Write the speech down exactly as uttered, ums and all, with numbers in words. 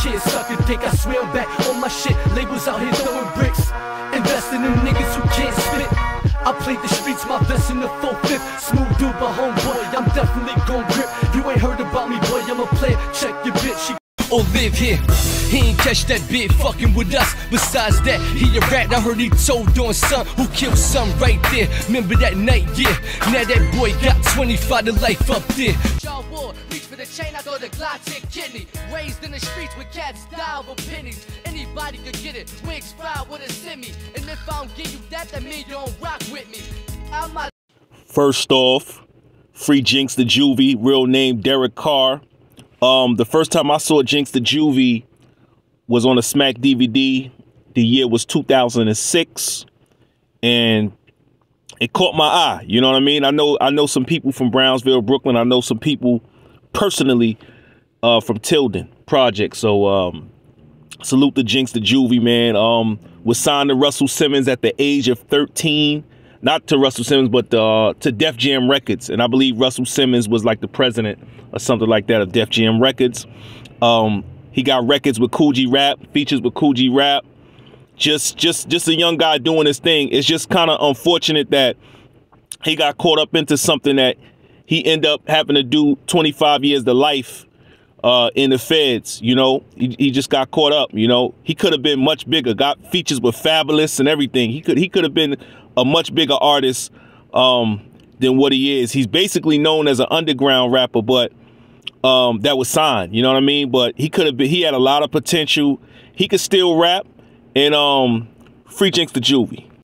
kids sucking dick. I swear I'm back on my shit. Labels out here throwing bricks, investing in niggas who can't spit. I played the streets, my vest in the full fifth. Smooth dude, but homeboy, I'm definitely gon' grip. You ain't heard about me, boy, I'm a player. Check your bitch, she or live here. He ain't catch that bit fucking with us. Besides that, he a rat. I heard he told on son who killed son right there. Remember that night, yeah. Now that boy got twenty-five to life up there. Y'all war, reach for the chain, I throw the Glock tick kidney. Raised in the streets with cats die over pennies. Anybody could get it. Wigs fried with a semi. And if I don't give you that, that mean you don't rock with me. I'm my First off, free Jinx the Juvie, real name Derek Carr. Um, the first time I saw Jinx the Juvie was on a Smack D V D. The year was two thousand six, and it caught my eye. You know what I mean? I know I know some people from Brownsville, Brooklyn. I know some people personally uh, from Tilden Project. So um, salute to Jinx the Juvie, man. Um, was signed to Russell Simmons at the age of thirteen. Not to Russell Simmons, but uh, to Def Jam Records. And I believe Russell Simmons was like the president or something like that of Def Jam Records. Um, he got records with Kool G Rap, features with Kool G Rap. Just, just, just a young guy doing his thing. It's just kind of unfortunate that he got caught up into something that he ended up having to do twenty-five years to life uh, in the feds. You know, he, he just got caught up. You know, he could have been much bigger. Got features with Fabulous and everything. He could, he could have been a much bigger artist um, than what he is. He's basically known as an underground rapper, but um, that was signed. You know what I mean? But he could have been. He had a lot of potential. He could still rap. And um, free Jinx the Juvie.